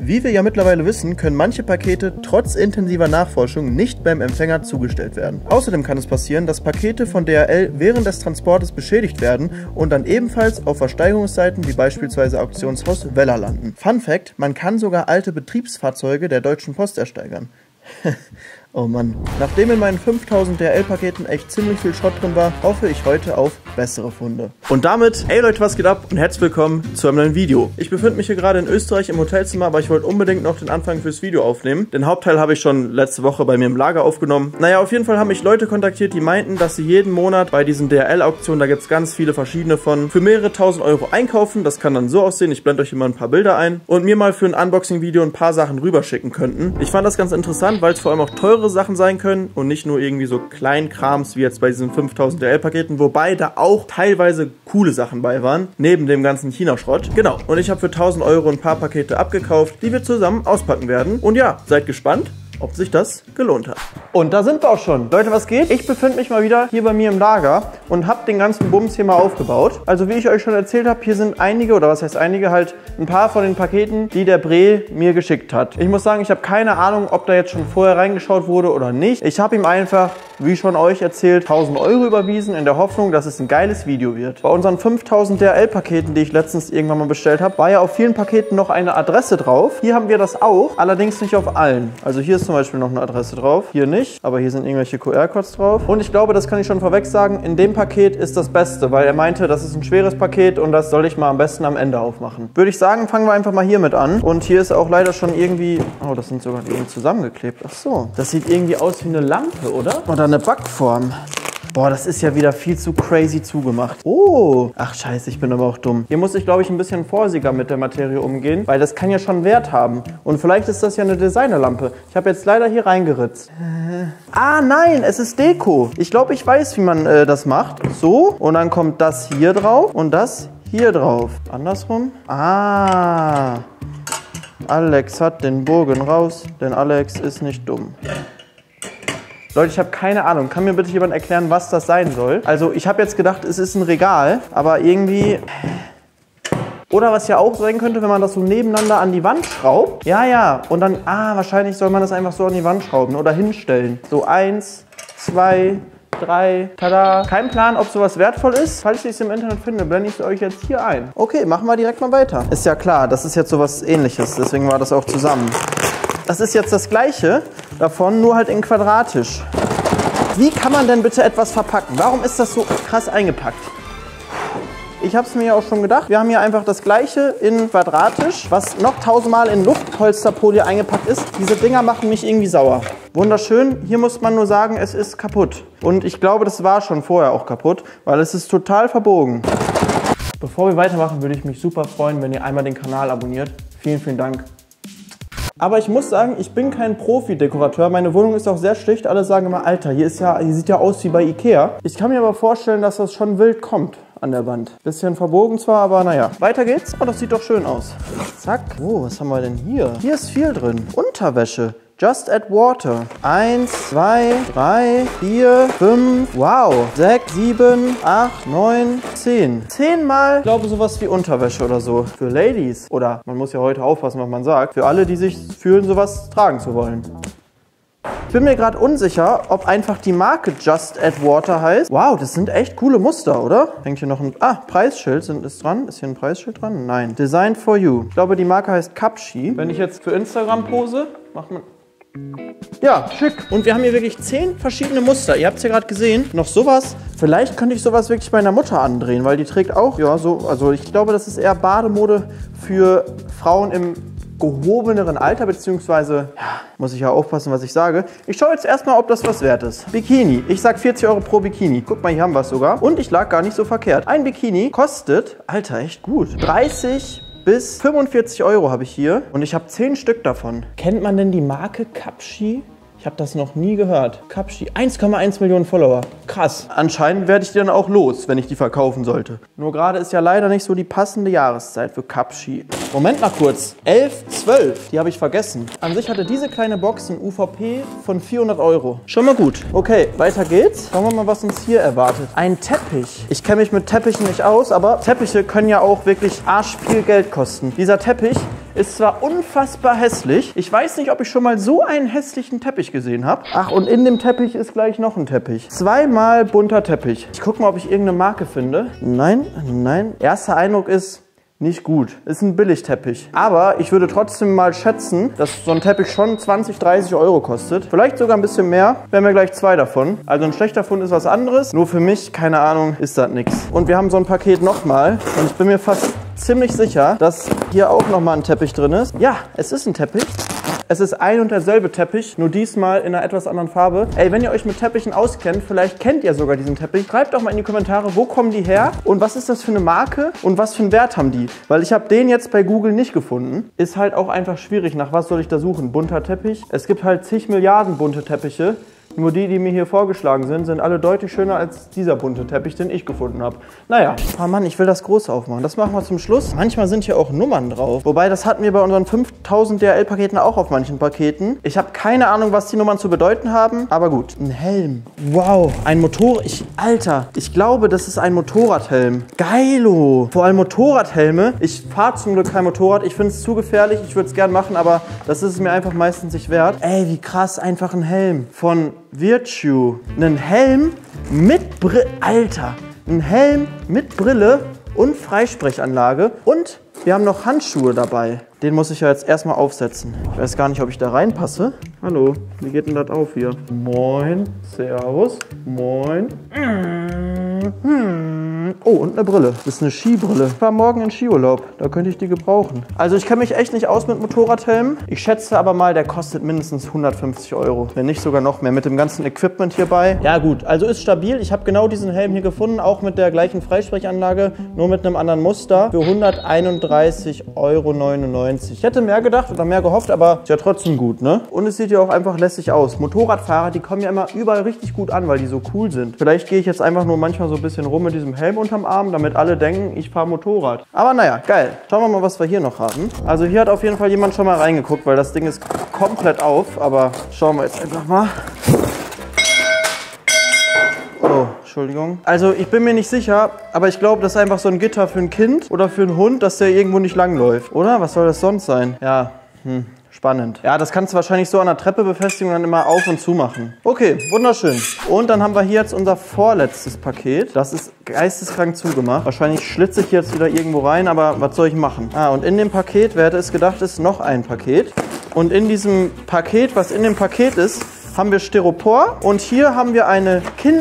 Wie wir ja mittlerweile wissen, können manche Pakete trotz intensiver Nachforschung nicht beim Empfänger zugestellt werden. Außerdem kann es passieren, dass Pakete von DHL während des Transportes beschädigt werden und dann ebenfalls auf Versteigerungsseiten wie beispielsweise Auktionshaus Weller landen. Fun Fact: Man kann sogar alte Betriebsfahrzeuge der Deutschen Post ersteigern. Oh Mann. Nachdem in meinen 5000 DHL-Paketen echt ziemlich viel Schrott drin war, hoffe ich heute auf bessere Funde. Und damit, hey Leute, was geht ab und herzlich willkommen zu einem neuen Video. Ich befinde mich hier gerade in Österreich im Hotelzimmer, aber ich wollte unbedingt noch den Anfang fürs Video aufnehmen. Den Hauptteil habe ich schon letzte Woche bei mir im Lager aufgenommen. Naja, auf jeden Fall haben mich Leute kontaktiert, die meinten, dass sie jeden Monat bei diesen DHL-Auktionen, da gibt es ganz viele verschiedene von, für mehrere tausend Euro einkaufen. Das kann dann so aussehen, ich blende euch immer ein paar Bilder ein und mir mal für ein Unboxing-Video ein paar Sachen rüberschicken könnten. Ich fand das ganz interessant, weil es vor allem auch teure Sachen sein können und nicht nur irgendwie so Kleinkrams wie jetzt bei diesen 5000 DHL-Paketen, wobei da auch teilweise coole Sachen bei waren, neben dem ganzen China-Schrott. Genau, und ich habe für 1000 Euro ein paar Pakete abgekauft, die wir zusammen auspacken werden. Und ja, seid gespannt, ob sich das gelohnt hat. Und da sind wir auch schon. Leute, was geht? Ich befinde mich mal wieder hier bei mir im Lager und habe den ganzen Bums hier mal aufgebaut. Also wie ich euch schon erzählt habe, hier sind einige, oder was heißt einige, halt ein paar von den Paketen, die der Bre mir geschickt hat. Ich muss sagen, ich habe keine Ahnung, ob da jetzt schon vorher reingeschaut wurde oder nicht. Ich habe ihm einfach, wie schon euch erzählt, 1000 Euro überwiesen in der Hoffnung, dass es ein geiles Video wird. Bei unseren 5000 DHL-Paketen, die ich letztens irgendwann mal bestellt habe, war ja auf vielen Paketen noch eine Adresse drauf. Hier haben wir das auch, allerdings nicht auf allen. Also hier ist zum Beispiel noch eine Adresse drauf, hier nicht, aber hier sind irgendwelche QR-Codes drauf. Und ich glaube, das kann ich schon vorweg sagen, in dem Paket ist das Beste, weil er meinte, das ist ein schweres Paket und das soll ich mal am besten am Ende aufmachen. Würde ich sagen, fangen wir einfach mal hiermit an. Und hier ist auch leider schon irgendwie, oh, das sind sogar irgendwie zusammengeklebt. Ach so, das sieht irgendwie aus wie eine Lampe, oder? Oder eine Backform. Boah, das ist ja wieder viel zu crazy zugemacht. Oh, ach scheiße, ich bin aber auch dumm. Hier muss ich, glaube ich, ein bisschen vorsichtiger mit der Materie umgehen, weil das kann ja schon Wert haben. Und vielleicht ist das ja eine Designerlampe. Ich habe jetzt leider hier reingeritzt. Ah, nein, es ist Deko. Ich glaube, ich weiß, wie man das macht. So, und dann kommt das hier drauf und das hier drauf. Andersrum. Ah, Alex hat den Bogen raus, denn Alex ist nicht dumm. Leute, ich habe keine Ahnung. Kann mir bitte jemand erklären, was das sein soll? Also, ich habe jetzt gedacht, es ist ein Regal, aber irgendwie... Oder was ja auch sein könnte, wenn man das so nebeneinander an die Wand schraubt. Ja, ja. Und dann, wahrscheinlich soll man das einfach so an die Wand schrauben oder hinstellen. So 1, 2, 3, tada. Kein Plan, ob sowas wertvoll ist. Falls ich es im Internet finde, blende ich es euch jetzt hier ein. Okay, machen wir direkt mal weiter. Ist ja klar, das ist jetzt sowas Ähnliches. Deswegen war das auch zusammen. Das ist jetzt das gleiche davon, nur halt in quadratisch. Wie kann man denn bitte etwas verpacken? Warum ist das so krass eingepackt? Ich habe es mir ja auch schon gedacht. Wir haben hier einfach das gleiche in quadratisch, was noch 1000-mal in Luftpolsterfolie eingepackt ist. Diese Dinger machen mich irgendwie sauer. Wunderschön. Hier muss man nur sagen, es ist kaputt. Und ich glaube, das war schon vorher auch kaputt, weil es ist total verbogen. Bevor wir weitermachen, würde ich mich super freuen, wenn ihr einmal den Kanal abonniert. Vielen, vielen Dank. Aber ich muss sagen, ich bin kein Profi-Dekorateur. Meine Wohnung ist auch sehr schlicht. Alle sagen immer, Alter, hier sieht ja aus wie bei Ikea. Ich kann mir aber vorstellen, dass das schon wild kommt an der Wand. Bisschen verbogen zwar, aber naja. Weiter geht's. Oh, das sieht doch schön aus. Zack. Oh, was haben wir denn hier? Hier ist viel drin. Unterwäsche. Just add water. 1, 2, 3, 4, 5, wow. 6, 7, 8, 9, 10. 10-mal, ich glaube, sowas wie Unterwäsche oder so. Für Ladies. Oder, man muss ja heute aufpassen, was man sagt. Für alle, die sich fühlen, sowas tragen zu wollen. Ich bin mir gerade unsicher, ob einfach die Marke Just Add Water heißt. Wow, das sind echt coole Muster, oder? Hängt hier noch ein... Preisschild ist dran. Ist hier ein Preisschild dran? Nein. Designed for you. Ich glaube, die Marke heißt Kapshi. Wenn ich jetzt für Instagram pose, macht man... Ja, schick. Und wir haben hier wirklich 10 verschiedene Muster. Ihr habt es ja gerade gesehen. Noch sowas. Vielleicht könnte ich sowas wirklich meiner Mutter andrehen, weil die trägt auch, ja, so, also ich glaube, das ist eher Bademode für Frauen im gehobeneren Alter, beziehungsweise, ja, muss ich ja aufpassen, was ich sage. Ich schaue jetzt erstmal, ob das was wert ist. Bikini. Ich sag 40 Euro pro Bikini. Guck mal, hier haben wir es sogar. Und ich lag gar nicht so verkehrt. Ein Bikini kostet, Alter, echt gut, 30 bis 45 Euro habe ich hier. Und ich habe 10 Stück davon. Kennt man denn die Marke Kapshi? Ich habe das noch nie gehört. Kapshi, 1,1 Millionen Follower. Krass. Anscheinend werde ich die dann auch los, wenn ich die verkaufen sollte. Nur gerade ist ja leider nicht so die passende Jahreszeit für Kapshi. Moment mal kurz. 11, 12. Die habe ich vergessen. An sich hatte diese kleine Box ein UVP von 400 Euro. Schon mal gut. Okay, weiter geht's. Schauen wir mal, was uns hier erwartet. Ein Teppich. Ich kenne mich mit Teppichen nicht aus, aber Teppiche können ja auch wirklich arsch viel Geld kosten. Dieser Teppich Ist zwar unfassbar hässlich. Ich weiß nicht, ob ich schon mal so einen hässlichen Teppich gesehen habe. Ach, und in dem Teppich ist gleich noch ein Teppich. Zweimal bunter Teppich. Ich gucke mal, ob ich irgendeine Marke finde. Nein, nein. Erster Eindruck ist... nicht gut. Ist ein Billigteppich. Aber ich würde trotzdem mal schätzen, dass so ein Teppich schon 20, 30 Euro kostet. Vielleicht sogar ein bisschen mehr. Wir haben ja gleich 2 davon. Also ein schlechter Fund ist was anderes. Nur für mich, keine Ahnung, ist das nichts. Und wir haben so ein Paket nochmal. Und ich bin mir fast ziemlich sicher, dass hier auch nochmal ein Teppich drin ist. Ja, es ist ein Teppich. Es ist ein und derselbe Teppich, nur diesmal in einer etwas anderen Farbe. Ey, wenn ihr euch mit Teppichen auskennt, vielleicht kennt ihr sogar diesen Teppich. Schreibt doch mal in die Kommentare, wo kommen die her und was ist das für eine Marke und was für einen Wert haben die? Weil ich habe den jetzt bei Google nicht gefunden. Ist halt auch einfach schwierig. Nach was soll ich da suchen? Bunter Teppich? Es gibt halt zig Milliarden bunte Teppiche. Nur die mir hier vorgeschlagen sind, sind alle deutlich schöner als dieser bunte Teppich, den ich gefunden habe. Naja, oh Mann, ich will das groß aufmachen. Das machen wir zum Schluss. Manchmal sind hier auch Nummern drauf. Wobei, das hatten wir bei unseren 5000 DHL-Paketen auch auf manchen Paketen. Ich habe keine Ahnung, was die Nummern zu bedeuten haben. Aber gut, ein Helm. Wow, ein Motorrad. Alter, ich glaube, das ist ein Motorradhelm. Geilo. Vor allem Motorradhelme. Ich fahre zum Glück kein Motorrad. Ich finde es zu gefährlich. Ich würde es gern machen, aber das ist es mir einfach meistens nicht wert. Ey, wie krass, einfach ein Helm von Virtue. Einen Helm mit Brille. Alter, ein Helm mit Brille und Freisprechanlage. Und wir haben noch Handschuhe dabei. Den muss ich ja jetzt erstmal aufsetzen. Ich weiß gar nicht, ob ich da reinpasse. Hallo, wie geht denn das auf hier? Moin, servus, moin. Oh, und eine Brille. Das ist eine Skibrille. Ich war morgen in Skiurlaub. Da könnte ich die gebrauchen. Also ich kenne mich echt nicht aus mit Motorradhelmen. Ich schätze aber mal, der kostet mindestens 150 Euro. Wenn nicht sogar noch mehr. Mit dem ganzen Equipment hierbei. Ja gut, also ist stabil. Ich habe genau diesen Helm hier gefunden. Auch mit der gleichen Freisprechanlage. Nur mit einem anderen Muster. Für 131,99 Euro. Ich hätte mehr gedacht oder mehr gehofft, aber ist ja trotzdem gut, ne? Und es sieht ja auch einfach lässig aus. Motorradfahrer, die kommen ja immer überall richtig gut an, weil die so cool sind. Vielleicht gehe ich jetzt einfach nur manchmal so ein bisschen rum mit diesem Helm unterm Arm, damit alle denken, ich fahre Motorrad. Aber naja, geil. Schauen wir mal, was wir hier noch haben. Also hier hat auf jeden Fall jemand schon mal reingeguckt, weil das Ding ist komplett auf. Aber schauen wir jetzt einfach mal. Oh, Entschuldigung. Also ich bin mir nicht sicher, aber ich glaube, das ist einfach so ein Gitter für ein Kind oder für einen Hund, dass der irgendwo nicht langläuft. Oder? Was soll das sonst sein? Ja, spannend. Ja, das kannst du wahrscheinlich so an der Treppe befestigen und dann immer auf und zu machen. Okay, wunderschön. Und dann haben wir hier jetzt unser vorletztes Paket. Das ist geisteskrank zugemacht. Wahrscheinlich schlitze ich jetzt wieder irgendwo rein, aber was soll ich machen? Ah, und in dem Paket, wer hätte es gedacht, ist noch ein Paket. Und in diesem Paket, was in dem Paket ist, haben wir Styropor und hier haben wir eine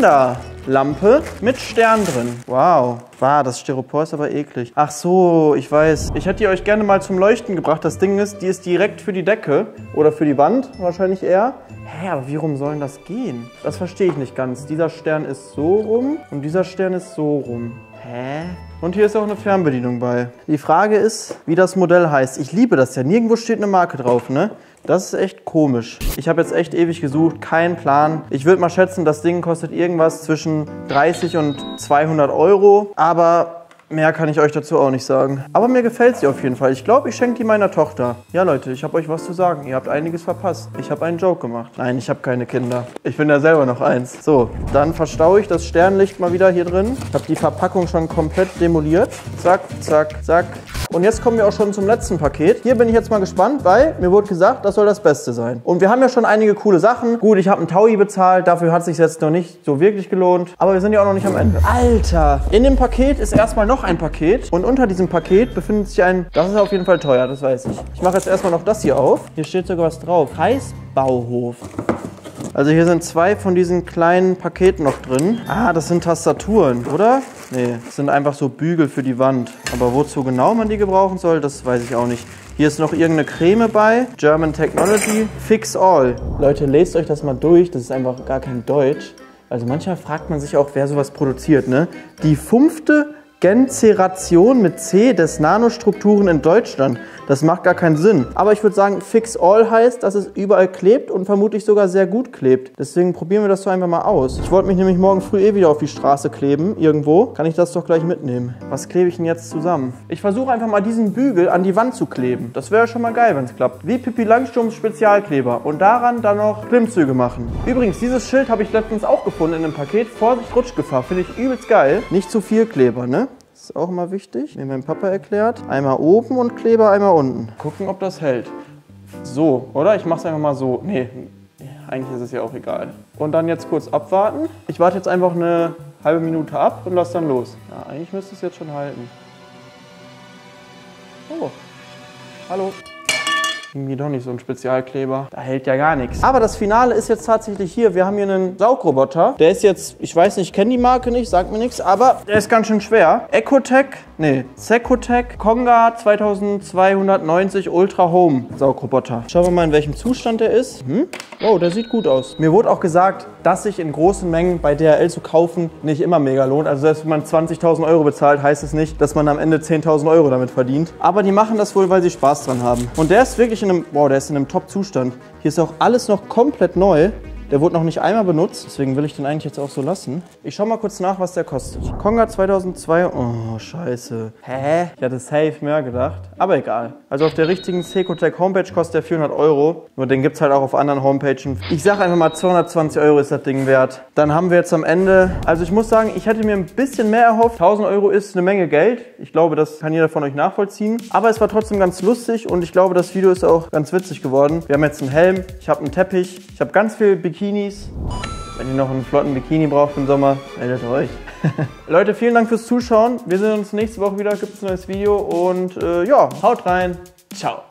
Kinderlampe mit Stern drin. Wow. Wow, das Styropor ist aber eklig. Ach so, ich weiß. Ich hätte die euch gerne mal zum Leuchten gebracht. Das Ding ist, die ist direkt für die Decke oder für die Wand wahrscheinlich eher. Hä, aber wie rum soll denn das gehen? Das verstehe ich nicht ganz. Dieser Stern ist so rum und dieser Stern ist so rum. Hä? Und hier ist auch eine Fernbedienung bei. Die Frage ist, wie das Modell heißt. Ich liebe das ja. Nirgendwo steht eine Marke drauf, ne? Das ist echt komisch. Ich habe jetzt echt ewig gesucht, keinen Plan. Ich würde mal schätzen, das Ding kostet irgendwas zwischen 30 und 200 Euro. Aber mehr kann ich euch dazu auch nicht sagen. Aber mir gefällt sie auf jeden Fall. Ich glaube, ich schenke die meiner Tochter. Ja, Leute, ich habe euch was zu sagen. Ihr habt einiges verpasst. Ich habe einen Joke gemacht. Nein, ich habe keine Kinder. Ich bin ja selber noch eins. So, dann verstaue ich das Sternlicht mal wieder hier drin. Ich habe die Verpackung schon komplett demoliert. Zack, zack, zack. Und jetzt kommen wir auch schon zum letzten Paket. Hier bin ich jetzt mal gespannt, weil mir wurde gesagt, das soll das Beste sein. Und wir haben ja schon einige coole Sachen. Gut, ich habe einen Taui bezahlt. Dafür hat es sich jetzt noch nicht so wirklich gelohnt. Aber wir sind ja auch noch nicht am Ende. Alter! In dem Paket ist erstmal noch ein Paket. Und unter diesem Paket befindet sich ein... Das ist auf jeden Fall teuer, das weiß ich. Ich mache jetzt erstmal noch das hier auf. Hier steht sogar was drauf. Kreisbauhof. Also hier sind 2 von diesen kleinen Paketen noch drin. Ah, das sind Tastaturen, oder? Nee, das sind einfach so Bügel für die Wand. Aber wozu genau man die gebrauchen soll, das weiß ich auch nicht. Hier ist noch irgendeine Creme bei. German Technology. Fix All. Leute, lest euch das mal durch. Das ist einfach gar kein Deutsch. Also manchmal fragt man sich auch, wer sowas produziert, ne? Die 5. Generation mit C des Nanostrukturen in Deutschland. Das macht gar keinen Sinn. Aber ich würde sagen, Fix All heißt, dass es überall klebt und vermutlich sogar sehr gut klebt. Deswegen probieren wir das doch einfach mal aus. Ich wollte mich nämlich morgen früh wieder auf die Straße kleben, irgendwo. Kann ich das doch gleich mitnehmen. Was klebe ich denn jetzt zusammen? Ich versuche einfach mal diesen Bügel an die Wand zu kleben. Das wäre schon mal geil, wenn es klappt. Wie Pippi Langstrumpfs Spezialkleber. Und daran dann noch Klimmzüge machen. Übrigens, dieses Schild habe ich letztens auch gefunden in einem Paket. Vorsicht, Rutschgefahr. Finde ich übelst geil. Nicht zu viel Kleber, ne? Das ist auch immer wichtig. Mir mein Papa erklärt. Einmal oben und Kleber einmal unten. Gucken, ob das hält. So, oder? Ich mache es einfach mal so. Nee, eigentlich ist es ja auch egal. Und dann jetzt kurz abwarten. Ich warte jetzt einfach eine halbe Minute ab und lasse dann los. Ja, eigentlich müsste es jetzt schon halten. Oh, hallo. Irgendwie doch nicht so ein Spezialkleber. Da hält ja gar nichts. Aber das Finale ist jetzt tatsächlich hier. Wir haben hier einen Saugroboter. Der ist jetzt, ich weiß nicht, ich kenne die Marke nicht, sagt mir nichts, aber der ist ganz schön schwer. Secotec Konga 2290 Ultra Home Saugroboter. Schauen wir mal, in welchem Zustand der ist. Oh, der sieht gut aus. Mir wurde auch gesagt, dass sich in großen Mengen bei DHL zu kaufen nicht immer mega lohnt. Also selbst wenn man 20.000 Euro bezahlt, heißt es nicht, dass man am Ende 10.000 Euro damit verdient. Aber die machen das wohl, weil sie Spaß dran haben. Und der ist wirklich in einem, wow, der ist in einem Top-Zustand. Hier ist auch alles noch komplett neu. Der wurde noch nicht einmal benutzt, deswegen will ich den eigentlich jetzt auch so lassen. Ich schau mal kurz nach, was der kostet. Konga 2002, oh scheiße. Hä? Ich hatte safe mehr gedacht, aber egal. Also auf der richtigen Secotec Homepage kostet der 400 Euro. Nur den gibt es halt auch auf anderen Homepagen. Ich sag einfach mal 220 Euro ist das Ding wert. Dann haben wir jetzt am Ende, also ich muss sagen, ich hätte mir ein bisschen mehr erhofft. 1000 Euro ist eine Menge Geld. Ich glaube, das kann jeder von euch nachvollziehen. Aber es war trotzdem ganz lustig und ich glaube, das Video ist auch ganz witzig geworden. Wir haben jetzt einen Helm, ich habe einen Teppich, ich habe ganz viel Bikinis. Wenn ihr noch einen flotten Bikini braucht im Sommer, meldet euch. Leute, vielen Dank fürs Zuschauen. Wir sehen uns nächste Woche wieder, gibt es ein neues Video und ja, haut rein. Ciao.